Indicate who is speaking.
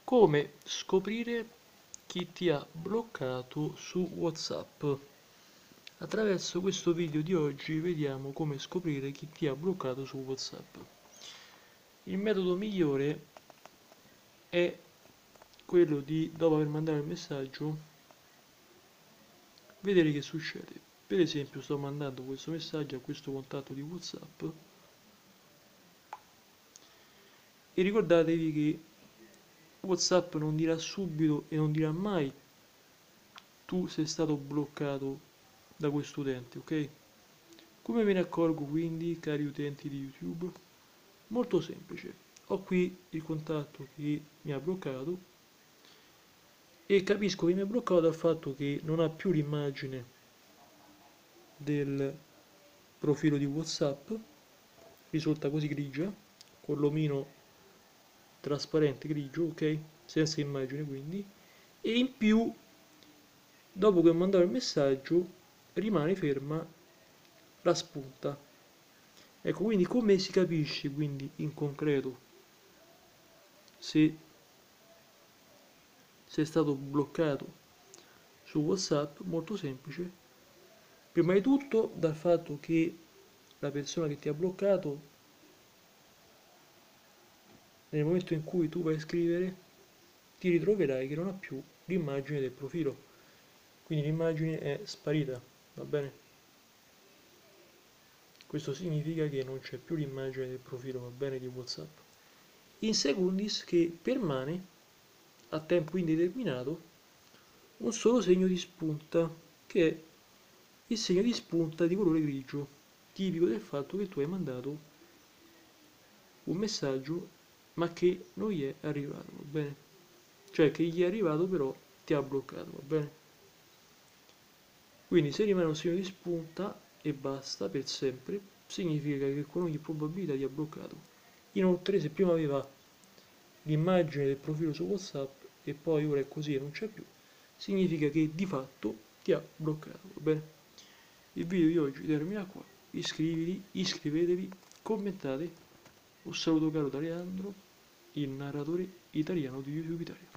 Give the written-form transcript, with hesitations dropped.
Speaker 1: Come scoprire chi ti ha bloccato su WhatsApp? Attraverso questo video di oggi vediamo come scoprire chi ti ha bloccato su WhatsApp. Il metodo migliore è quello di, dopo aver mandato il messaggio, vedere che succede. Per esempio, sto mandando questo messaggio a questo contatto di WhatsApp e ricordatevi che WhatsApp non dirà subito e non dirà mai tu sei stato bloccato da questo utente, ok? Come me ne accorgo quindi, cari utenti di YouTube? Molto semplice. Ho qui il contatto che mi ha bloccato e capisco che mi ha bloccato dal fatto che non ha più l'immagine del profilo di WhatsApp, risulta così grigia, con l'omino trasparente grigio, ok? Senza immagine quindi, e in più, dopo che ho mandato il messaggio, rimane ferma la spunta. Ecco, quindi come si capisce quindi in concreto se sei stato bloccato su WhatsApp? Molto semplice. Prima di tutto dal fatto che la persona che ti ha bloccato, nel momento in cui tu vai a scrivere, ti ritroverai che non ha più l'immagine del profilo. Quindi l'immagine è sparita, va bene? Questo significa che non c'è più l'immagine del profilo, va bene, di WhatsApp. In secundis che permane a tempo indeterminato un solo segno di spunta, che è il segno di spunta di colore grigio, tipico del fatto che tu hai mandato un messaggio ma che non gli è arrivato, va bene? Cioè che gli è arrivato però ti ha bloccato, va bene? Quindi se rimane un segno di spunta e basta per sempre, significa che con ogni probabilità ti ha bloccato. Inoltre se prima aveva l'immagine del profilo su WhatsApp e poi ora è così e non c'è più, significa che di fatto ti ha bloccato, va bene? Il video di oggi termina qua, iscrivetevi, commentate. Un saluto caro da Leandro, il narratore italiano di YouTube Italia.